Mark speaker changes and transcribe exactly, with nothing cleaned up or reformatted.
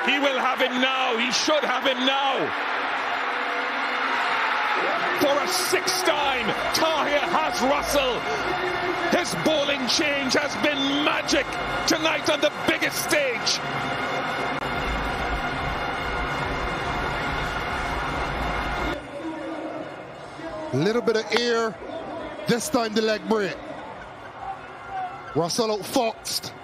Speaker 1: He will have him now. He should have him now. For a sixth time, Tahir has Russell. His bowling change has been magic tonight on the biggest stage.
Speaker 2: Little bit of air. This time the leg break. Russell outfoxed.